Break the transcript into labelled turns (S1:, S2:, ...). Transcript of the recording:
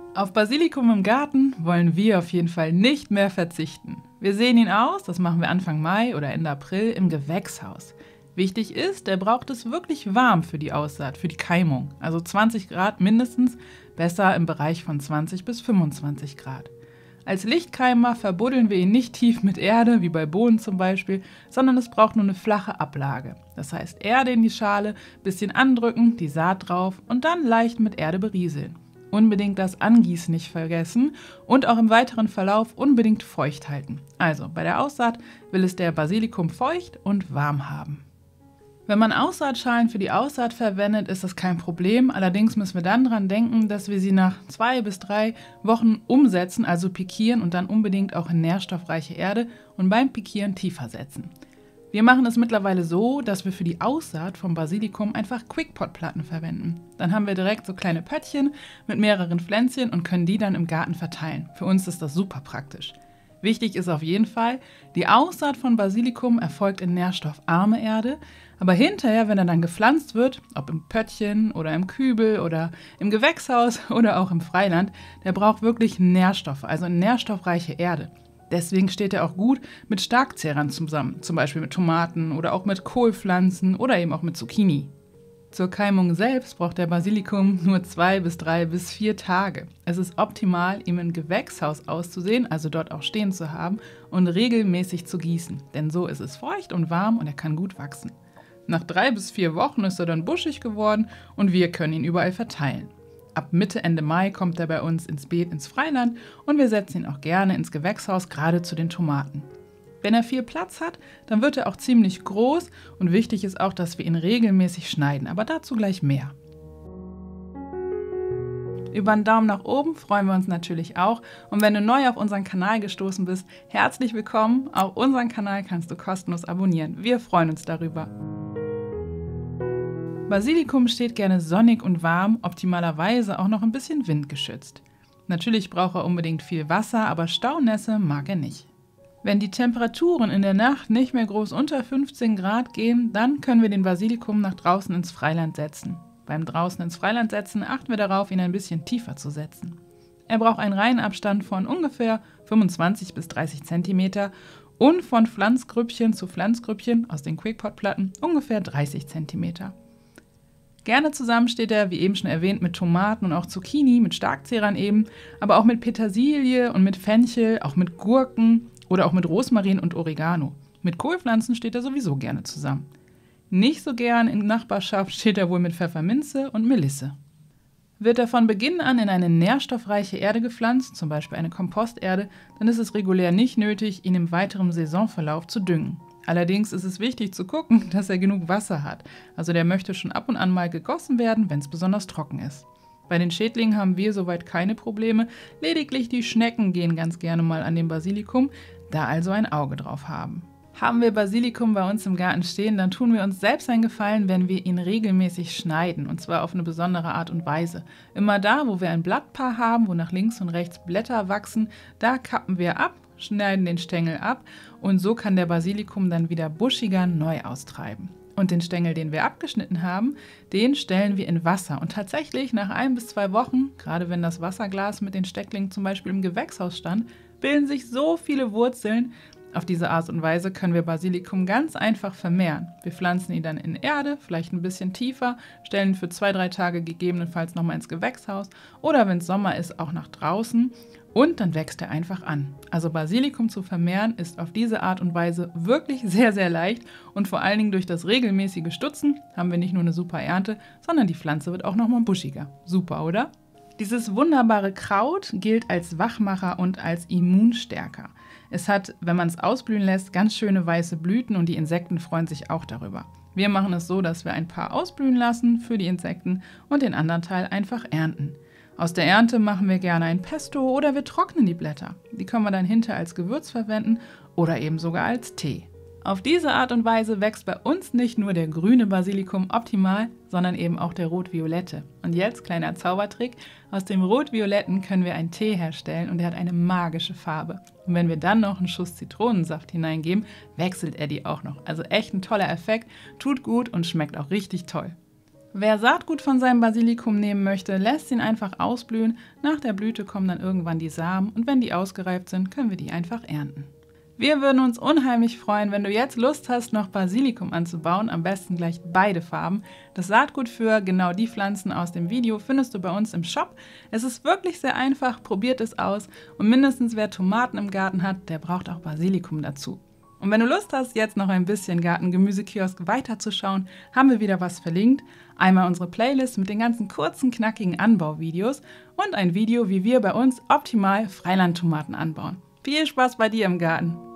S1: Auf Basilikum im Garten wollen wir auf jeden Fall nicht mehr verzichten. Wir säen ihn aus, das machen wir Anfang Mai oder Ende April, im Gewächshaus. Wichtig ist, der braucht es wirklich warm für die Aussaat, für die Keimung. Also 20 Grad mindestens, besser im Bereich von 20 bis 25 Grad. Als Lichtkeimer verbuddeln wir ihn nicht tief mit Erde, wie bei Bohnen zum Beispiel, sondern es braucht nur eine flache Ablage. Das heißt, Erde in die Schale, bisschen andrücken, die Saat drauf und dann leicht mit Erde berieseln. Unbedingt das Angießen nicht vergessen und auch im weiteren Verlauf unbedingt feucht halten. Also bei der Aussaat will es der Basilikum feucht und warm haben. Wenn man Aussaatschalen für die Aussaat verwendet, ist das kein Problem. Allerdings müssen wir dann daran denken, dass wir sie nach 2 bis 3 Wochen umsetzen, also pikieren und dann unbedingt auch in nährstoffreiche Erde und beim Pikieren tiefer setzen. Wir machen es mittlerweile so, dass wir für die Aussaat vom Basilikum einfach Quickpot-Platten verwenden. Dann haben wir direkt so kleine Pöttchen mit mehreren Pflänzchen und können die dann im Garten verteilen. Für uns ist das super praktisch. Wichtig ist auf jeden Fall, die Aussaat von Basilikum erfolgt in nährstoffarme Erde, aber hinterher, wenn er dann gepflanzt wird, ob im Pöttchen oder im Kübel oder im Gewächshaus oder auch im Freiland, der braucht wirklich Nährstoffe, also nährstoffreiche Erde. Deswegen steht er auch gut mit Starkzehrern zusammen, zum Beispiel mit Tomaten oder auch mit Kohlpflanzen oder eben auch mit Zucchini. Zur Keimung selbst braucht der Basilikum nur 2 bis 3 bis 4 Tage. Es ist optimal, ihn im Gewächshaus auszusehen, also dort auch stehen zu haben und regelmäßig zu gießen, denn so ist es feucht und warm und er kann gut wachsen. Nach 3 bis 4 Wochen ist er dann buschig geworden und wir können ihn überall verteilen. Ab Mitte, Ende Mai kommt er bei uns ins Beet, ins Freiland und wir setzen ihn auch gerne ins Gewächshaus, gerade zu den Tomaten. Wenn er viel Platz hat, dann wird er auch ziemlich groß und wichtig ist auch, dass wir ihn regelmäßig schneiden, aber dazu gleich mehr. Über einen Daumen nach oben freuen wir uns natürlich auch und wenn du neu auf unseren Kanal gestoßen bist, herzlich willkommen. Auch unseren Kanal kannst du kostenlos abonnieren. Wir freuen uns darüber. Basilikum steht gerne sonnig und warm, optimalerweise auch noch ein bisschen windgeschützt. Natürlich braucht er unbedingt viel Wasser, aber Staunässe mag er nicht. Wenn die Temperaturen in der Nacht nicht mehr groß unter 15 Grad gehen, dann können wir den Basilikum nach draußen ins Freiland setzen. Beim draußen ins Freiland setzen achten wir darauf, ihn ein bisschen tiefer zu setzen. Er braucht einen Reihenabstand von ungefähr 25 bis 30 cm und von Pflanzgrüppchen zu Pflanzgrüppchen aus den Quickpot-Platten ungefähr 30 cm. Gerne zusammen steht er, wie eben schon erwähnt, mit Tomaten und auch Zucchini, mit Starkzehrern eben, aber auch mit Petersilie und mit Fenchel, auch mit Gurken oder auch mit Rosmarin und Oregano. Mit Kohlpflanzen steht er sowieso gerne zusammen. Nicht so gern in Nachbarschaft steht er wohl mit Pfefferminze und Melisse. Wird er von Beginn an in eine nährstoffreiche Erde gepflanzt, zum Beispiel eine Komposterde, dann ist es regulär nicht nötig, ihn im weiteren Saisonverlauf zu düngen. Allerdings ist es wichtig zu gucken, dass er genug Wasser hat. Also der möchte schon ab und an mal gegossen werden, wenn es besonders trocken ist. Bei den Schädlingen haben wir soweit keine Probleme, lediglich die Schnecken gehen ganz gerne mal an den Basilikum, da also ein Auge drauf haben. Haben wir Basilikum bei uns im Garten stehen, dann tun wir uns selbst einen Gefallen, wenn wir ihn regelmäßig schneiden, und zwar auf eine besondere Art und Weise. Immer da, wo wir ein Blattpaar haben, wo nach links und rechts Blätter wachsen, da kappen wir ab, schneiden den Stängel ab und so kann der Basilikum dann wieder buschiger neu austreiben. Und den Stängel, den wir abgeschnitten haben, den stellen wir in Wasser. Und tatsächlich nach 1 bis 2 Wochen, gerade wenn das Wasserglas mit den Stecklingen zum Beispiel im Gewächshaus stand, bilden sich so viele Wurzeln. Auf diese Art und Weise können wir Basilikum ganz einfach vermehren. Wir pflanzen ihn dann in Erde, vielleicht ein bisschen tiefer, stellen ihn für 2-3 Tage gegebenenfalls nochmal ins Gewächshaus oder wenn es Sommer ist, auch nach draußen. Und dann wächst er einfach an. Also Basilikum zu vermehren ist auf diese Art und Weise wirklich sehr, sehr leicht und vor allen Dingen durch das regelmäßige Stutzen haben wir nicht nur eine super Ernte, sondern die Pflanze wird auch nochmal buschiger. Super, oder? Dieses wunderbare Kraut gilt als Wachmacher und als Immunstärker. Es hat, wenn man es ausblühen lässt, ganz schöne weiße Blüten und die Insekten freuen sich auch darüber. Wir machen es so, dass wir ein paar ausblühen lassen für die Insekten und den anderen Teil einfach ernten. Aus der Ernte machen wir gerne ein Pesto oder wir trocknen die Blätter. Die können wir dann hinterher als Gewürz verwenden oder eben sogar als Tee. Auf diese Art und Weise wächst bei uns nicht nur der grüne Basilikum optimal, sondern eben auch der rot-violette. Und jetzt, kleiner Zaubertrick, aus dem rot-violetten können wir einen Tee herstellen und er hat eine magische Farbe. Und wenn wir dann noch einen Schuss Zitronensaft hineingeben, wechselt er die auch noch. Also echt ein toller Effekt, tut gut und schmeckt auch richtig toll. Wer Saatgut von seinem Basilikum nehmen möchte, lässt ihn einfach ausblühen. Nach der Blüte kommen dann irgendwann die Samen und wenn die ausgereift sind, können wir die einfach ernten. Wir würden uns unheimlich freuen, wenn du jetzt Lust hast, noch Basilikum anzubauen, am besten gleich beide Farben. Das Saatgut für genau die Pflanzen aus dem Video findest du bei uns im Shop. Es ist wirklich sehr einfach, probiert es aus und mindestens wer Tomaten im Garten hat, der braucht auch Basilikum dazu. Und wenn du Lust hast, jetzt noch ein bisschen Garten-Gemüsekiosk weiterzuschauen, haben wir wieder was verlinkt. Einmal unsere Playlist mit den ganzen kurzen, knackigen Anbauvideos und ein Video, wie wir bei uns optimal Freilandtomaten anbauen. Viel Spaß bei dir im Garten!